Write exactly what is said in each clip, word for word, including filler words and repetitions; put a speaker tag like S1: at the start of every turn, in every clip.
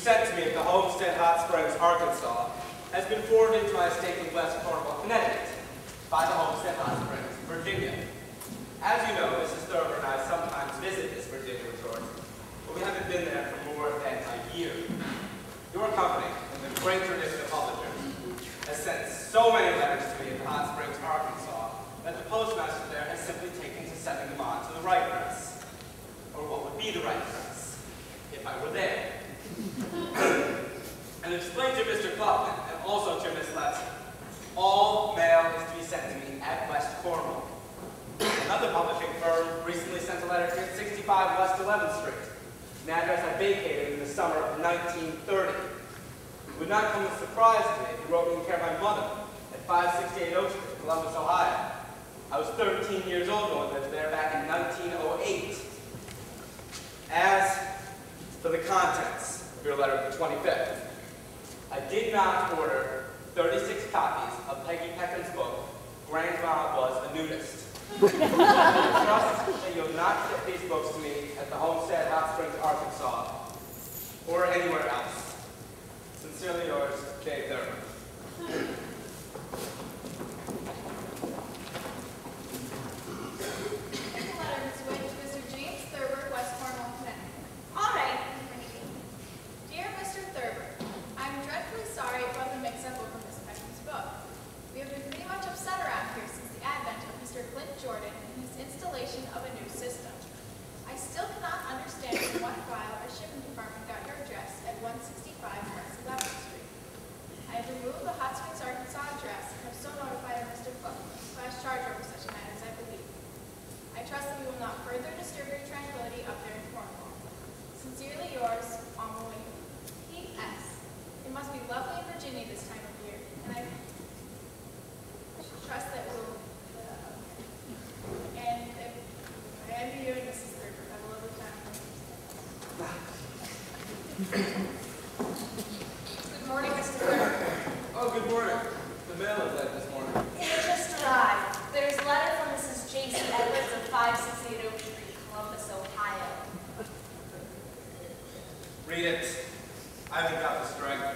S1: sent to me at the Homestead Hot Springs, Arkansas, has been forwarded to my estate in West Cornwall, Connecticut, by the Homestead Hot Springs, Virginia. As you know, Missus Thurber and I sometimes visit this Virginia resort, but we haven't been there for more than a year. Your company, in the great tradition of publishers, has sent so many letters to me at the Hot Springs, Arkansas, that the postmaster there has simply taken to sending them on to the right press, or what would be the right press, if I were there. And explain to Mister Cloughlin, and also to Miss Letson, all mail is to be sent to me at West Cornwall. Another publishing firm recently sent a letter to me at sixty-five West eleventh Street, an address I vacated in the summer of nineteen thirty. It would not come as a surprise to me if you wrote me in care of my mother at five sixty-eight Oak Street, Columbus, Ohio. I was thirteen years old when I lived there back in nineteen oh eight. As for the contents of your letter of the twenty-fifth, I did not order thirty-six copies of Peggy Peckham's book, Grandma Was a Nudist. I trust that you'll not get these books to me at the Homestead Hot Springs, Arkansas, or anywhere else. Sincerely yours, Dave Thurber.
S2: Good morning, Mister Thurber.
S1: Oh, good morning. The mail is late this morning.
S2: It just arrived. There's a letter from Missus J C Edwards of five sixty-eight Oak Street, Columbus, Ohio.
S1: Read it. I haven't got the strength.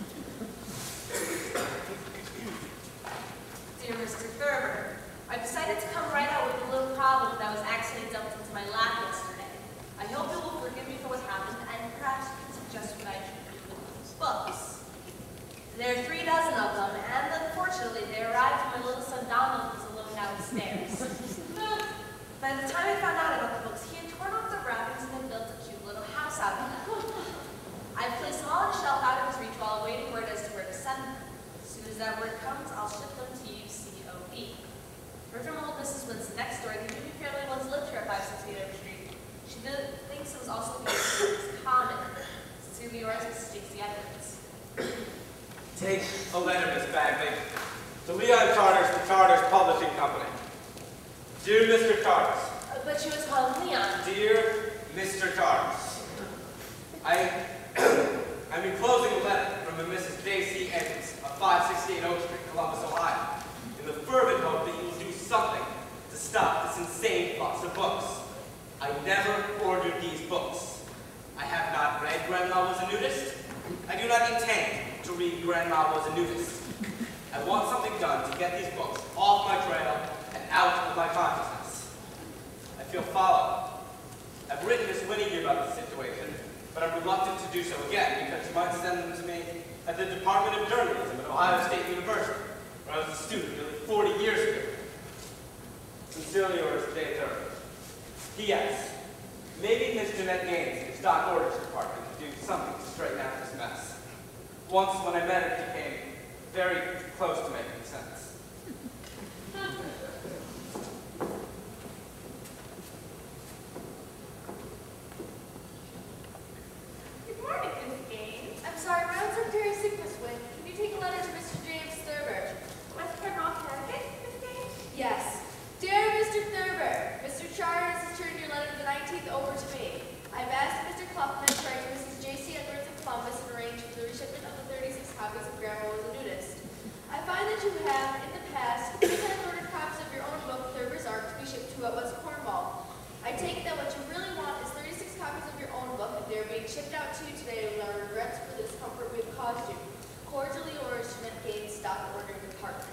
S2: Dear Mister Thurber, I decided to come right out with a little problem that was accidentally dumped into my lap yesterday. I hope you will forgive me for what happened, and perhaps you can suggest what I should do with those books. There are three dozen of them, and unfortunately, they arrived when my little son Donald was alone downstairs. By the time I found out about the books, he had torn off the wrappings and had built a cute little house out of them. I placed them all on a shelf out of his reach while awaiting word as to where to send them. As soon as that word comes, I'll ship them to you C O E. We're from old Missus Winston next door. The Junior family once lived here at five sixty-eight Oak Street. She did, thinks it was also because it was common. Sincerely yours, Missus J C Edwards.
S1: Take a letter, Miss Bagley, to Leon Charters, the Charters Publishing Company. Dear Mister Charters.
S2: Uh, but she was called Leon.
S1: Dear Mister Charters, I I'm enclosing a letter from a Missus J C Edwards of five sixty-eight Oak Street, Columbus, Ohio, in the fervent hope that you will do something to stop this insane flux of books. I never ordered these books. I have not read Grandma Was a Nudist. I do not intend to read Grandma Was a Nudist. I want something done to get these books off my trail and out of my consciousness. I feel followed. I've written Miss Winnie about the situation, but I'm reluctant to do so again because she might send them to me at the Department of Journalism at Ohio State University, where I was a student nearly forty years ago. Sincerely yours, Dave Thurber. P S Maybe Miss Jeanette Gaines in the Stock Orders Department could do something to straighten out this mess. Once, when I met her, it became very close to making sense.
S3: Good morning, Miss Gaines. I'm sorry, we're on secretary sickness wing. Can you take a letter to Mister James Thurber? West Cornwall, Connecticut, Miss Gaines? Yes. Dear Mister Thurber, Mister Charters has turned your letter of the nineteenth over to me. I've asked Mister Cloughlin to write to Missus J C Edwards of Columbus and arrange for the reshipment of the thirty-six copies of Grandma Was a Nudist. I find that you have, in the past, sometimes ordered copies of your own book, Thurber's Ark, to be shipped to at West Cornwall. I take it that what you really want is thirty-six copies of your own book, and they are being shipped out to you today without regrets, Cordially yours, Smith Gates, Stock Order Department.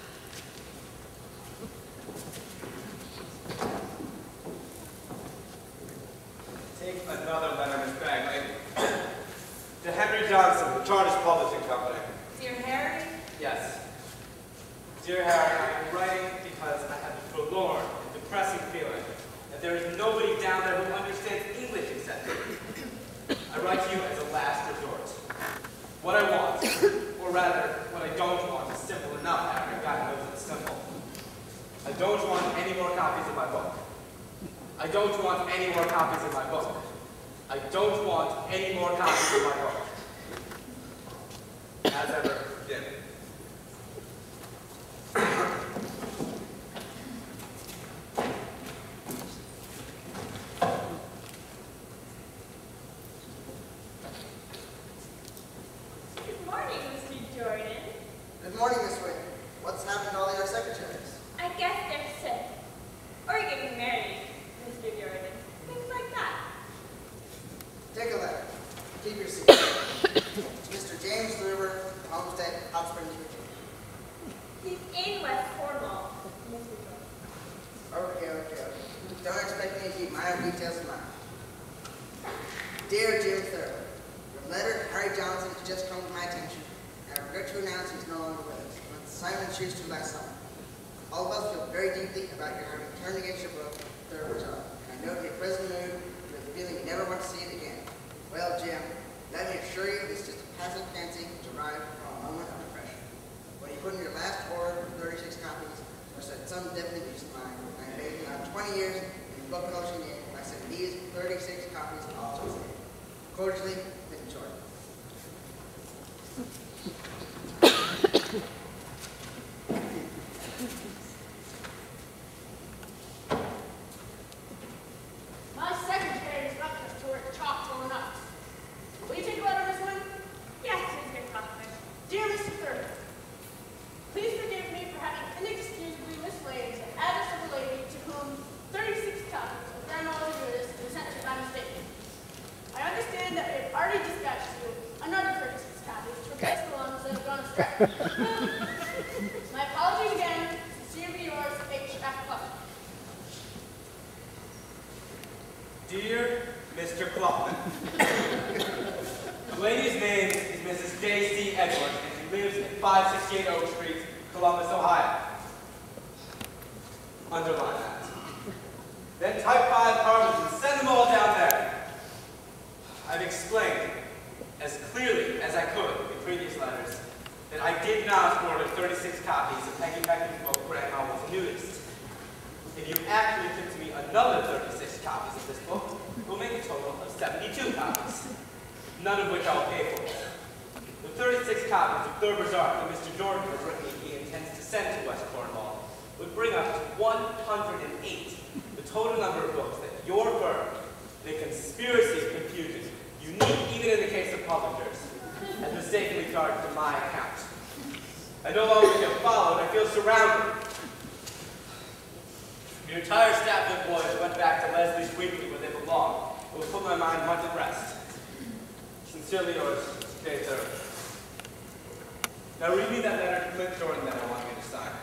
S1: Take another letter, Miss Bagley. To Henry Johnson, the Chartist Publishing Company.
S2: Dear Harry?
S1: Yes. Dear Harry, I am writing because I have a forlorn and depressing feeling that there is nobody down there who understands English except me. I write to you as a last resort. What I want, or rather, what I don't want is simple enough, Harry. God knows it's simple. I don't want any more copies of my book. I don't want any more copies of my book. I don't want any more copies of my book. As ever, Jim.
S2: Good morning, Mister Jordan.
S4: Good morning, Miss Wade. What's happened to all your secretaries?
S2: I guess they're sick. Or getting married, Mister Jordan. Things like that.
S4: Take a letter. Keep your seat. Mister James Thurber, Homestead, Hot Springs, Virginia.
S2: He's in West Cornwall, Mister Jordan.
S4: Okay, okay, okay. Don't expect me to keep my own details in mind. Dear Jim Thurber, your letter to Harry Johnson has just come to my attention, and I regret to announce he's no longer with us. When Simon choose to last summer. All of us feel very deeply about your having turned against your book, Thurber's Art. And I know in your present mood, you have the feeling you never want to see it again. Well, Jim, let me assure you this is just a passive fancy derived from a moment of depression. When you put in your last order for thirty-six copies, or said some definite use of mine, I made it on twenty years in book publishing game by sending these thirty-six copies off to you. Cordially, Mister Jordan.
S3: My secretary is up to work chalk till enough. Will you take a letter, Miss Wynn?
S2: Yes, Mister Kaufman.
S3: Dear Mister Thurber, please forgive me for having inexcusably mislaid the address of a lady to whom thirty-six copies of Grandma's Judas were sent to by mistake. I understand that we have already dispatched you another thirty-six copies to replace the ones that have gone astray. My apologies again. Sincerely yours, H F Clark.
S1: Dear Mister Cloughlin, the lady's name is Missus J C Edwards, and she lives at five sixty-eight Oak Street, Columbus, Ohio. Underline that. Then type five cards and send them all down there. I've explained as clearly as I could in previous letters that I did not order thirty-six copies of Peggy Becky's book, Grandma Was a Nudist. If you actually give to me another thirty-six copies of this book, we'll make a total of seventy-two copies, none of which I'll pay for. The thirty-six copies of Thurber's Art that Mister Jordan has written he intends to send to West Cornwall would bring up to one hundred eight the total number of books that your firm, in a conspiracy of confusion, unique even in the case of publishers, has mistakenly charged to my account. I no longer feel followed, I feel surrounded. The entire staff of employees went back to Leslie's Weekly where they belong. It will put my mind much at rest. Sincerely yours, J. Thurber. Now read me that letter to Clint Jordan that I want you to sign.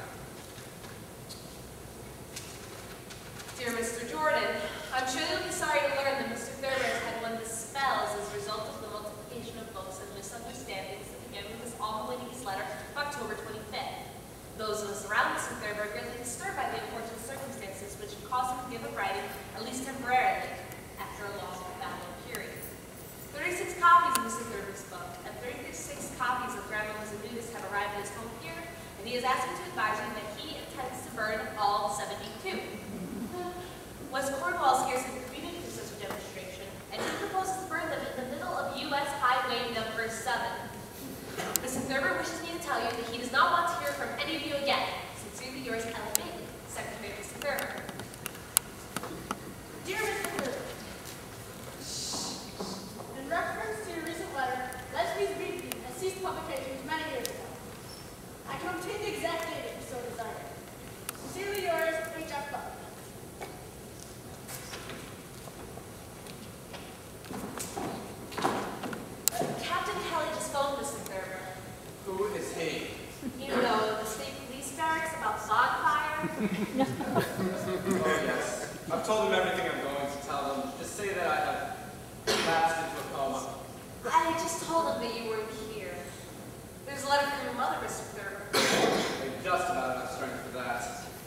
S2: Dear Mister Jordan, I'm sure you'll be sorry to learn that Mister Thurber has had one of the spells as a result of the multiplication of books and misunderstandings that began with this awful lady's letter of October twenty-fifth. Those of us around Mister Thurber are greatly disturbed by the unfortunate circumstances which caused him to give up writing, at least temporarily, after a long and battling period. thirty-six copies of Mister Thurber's book and thirty-six copies of Grandma Was a Nudist have arrived at his home here, and he has asked me to advise you that he intends to burn all seventy-two. West Cornwall scarcely convenient for such a demonstration, and he proposes to burn them in the middle of U S Highway number seven. Mister Thurber wishes me to tell you that he does not want to hear from any of you again. Sincerely yours, Ellen Bailey, Secretary Mister Thurber.
S3: Dear Mister Thurber, in reference to your recent letter, Leslie's Weekly has ceased publications many years ago. I can obtain the exact date if you so desire. Sincerely yours, H F Clark.
S2: Captain Kelly just phoned Mister Thurber.
S1: he?
S2: You know, the state police barracks about bonfire.
S1: Oh, yes. I've told them everything I'm going to tell them. Just say that I have lapsed into a coma.
S2: I just told them that you weren't here. There's a letter from your mother, Mister Thurber.
S1: I've just about enough strength for that.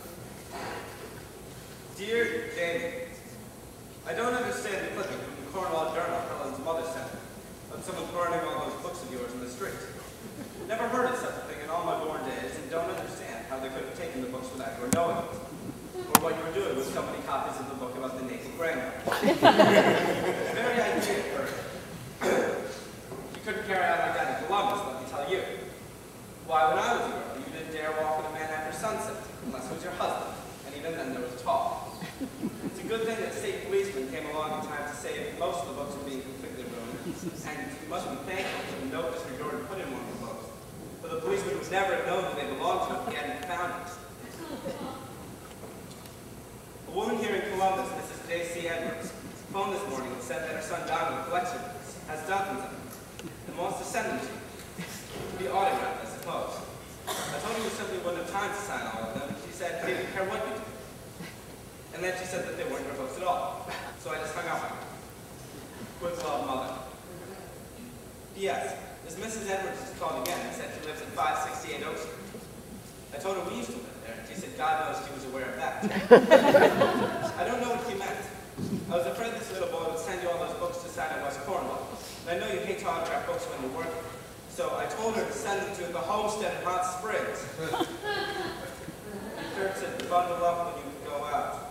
S1: Dear Jamie, I don't understand the clipping from the Cornwall Journal Helen's mother sent me, of someone burning all those books of yours in the street. Never heard of such a thing in all my born days, and don't understand how they could have taken the books without your knowing it, or what you were doing with so many copies of the book about the naked grandmother. Very idea at first. You couldn't carry on like that in Columbus, let me tell you. Why, when I was a girl, you didn't dare walk with a man after sunset, unless it was your husband, and even then there was talk. It's a good thing that state policemen came along in time to save most of the books from being completely ruined, and you must be thankful for the note Mister Jordan put in one of the books. For the policeman would never have known that they belonged to him if he hadn't found it. A woman here in Columbus, Missus J C Edwards, phoned this morning and said that her son Donald collection books, has dozens of them, and wants to send them to you. To be autographed, I suppose. I told her you simply wouldn't have time to sign all of them, and she said he didn't care what you did. And then she said that they weren't her books at all. So I just hung up on her. With love, Mother. P S This Missus Edwards has called again and said she lives at five sixty-eight Oak Street. I told her we used to live there, and she said God knows she was aware of that. I don't know what she meant. I was afraid this little boy would send you all those books to sign at West Cornwall. And I know you hate to autograph books when you're working. So I told her to send them to the homestead in Hot Springs. The church said to bundle up when you go out.